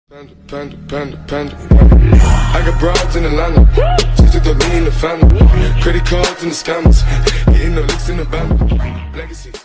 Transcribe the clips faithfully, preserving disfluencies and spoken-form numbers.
Panda, panda, panda, panda. I got broads in Atlanta, just took the lean in the family. Credit cards and the scammers, hitting the licks in the band. Legacies.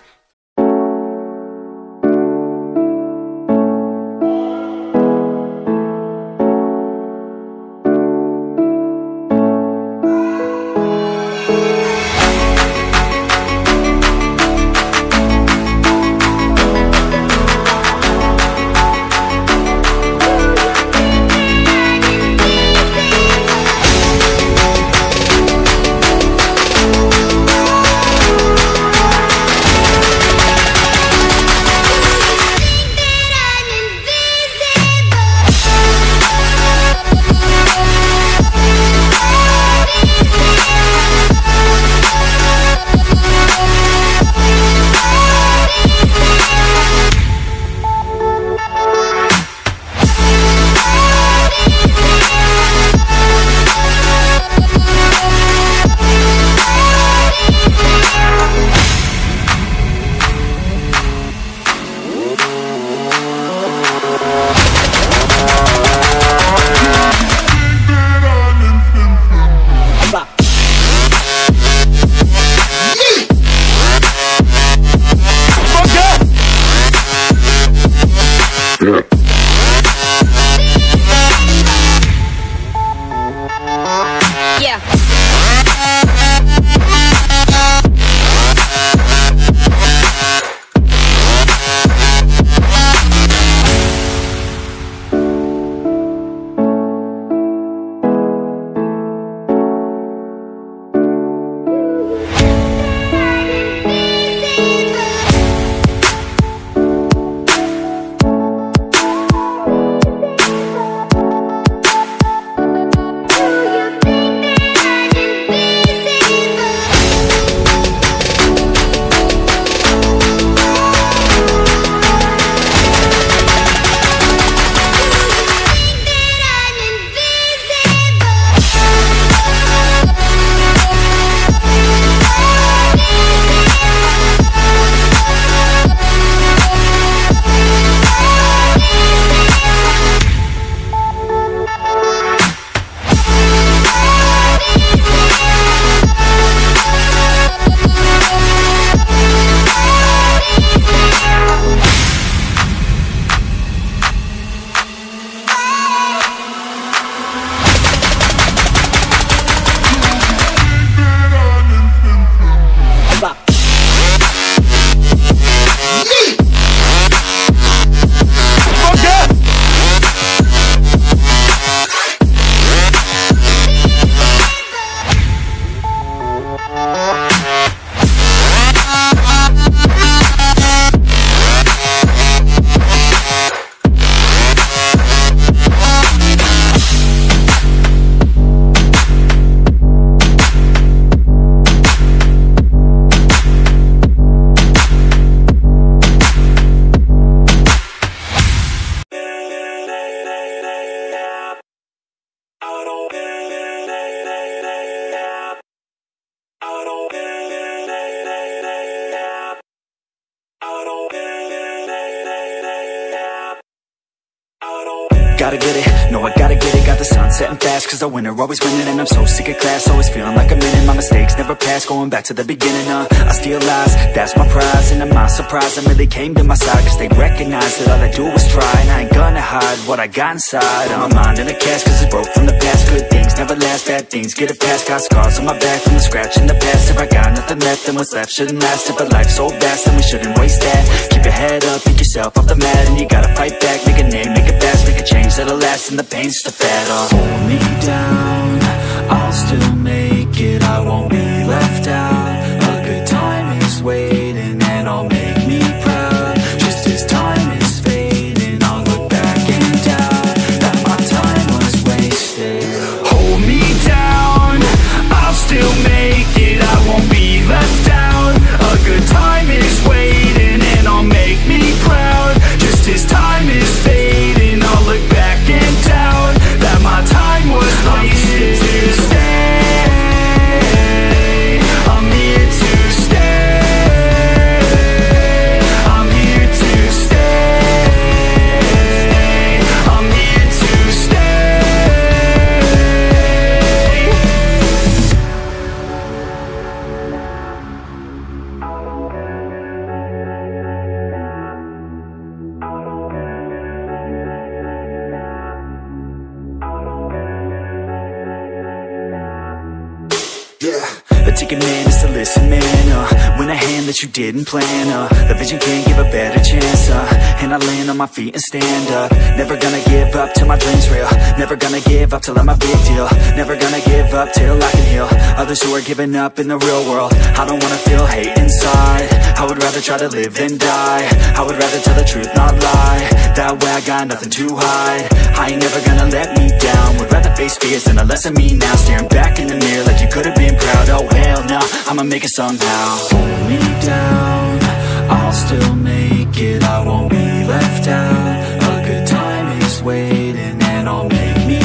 Gotta get it, no I gotta get it. Got the sun setting fast, cause a winner always winning. And I'm so sick of class, always feeling like I'm in. My mistakes never pass, going back to the beginning. uh, I steal lies, that's my prize. And I'm not surprised, I really came to my side, cause they recognize that all I do is try. And I ain't gonna hide what I got inside. I'm my mind in a cast, cause it's broke from the past. Good things never last, bad things get it past. Got scars on my back from the scratch in the past. If I got nothing left, then what's left shouldn't last. If a life's so vast, then we shouldn't waste that. Keep your head up, pick yourself off the mat. And you gotta fight back, make a name, make it fast. Make a change that'll last, and the pain's just a fad. uh. Hold me down, I'll still make it. I won't be left out. A good time is waiting, and I'll make me proud. Just as time is fading, I'll look back and doubt that my time was wasted. Hold me down, I'll still make it. I won't be left out. A good time is waiting, and I'll make me proud. Just as time is fading, I'll look back and doubt that my time was wasted. To stay, I'm taking man is to listen, man. uh, When a hand that you didn't plan, uh, the vision can't give a better chance, uh, and I land on my feet and stand up. Never gonna give up till my dream's real. Never gonna give up till I'm a big deal. Never gonna give up till I can heal others who are giving up in the real world. I don't wanna feel hate inside. I would rather try to live than die. I would rather tell the truth, not lie. That way I got nothing to hide. I ain't never gonna let me down. Would rather face fears than a lesson me now. Staring back in the mirror like you could have been proud. Oh hell no, I'ma make it somehow. Hold me down, I'll still make it. I won't be left out. A good time is waiting and I'll make me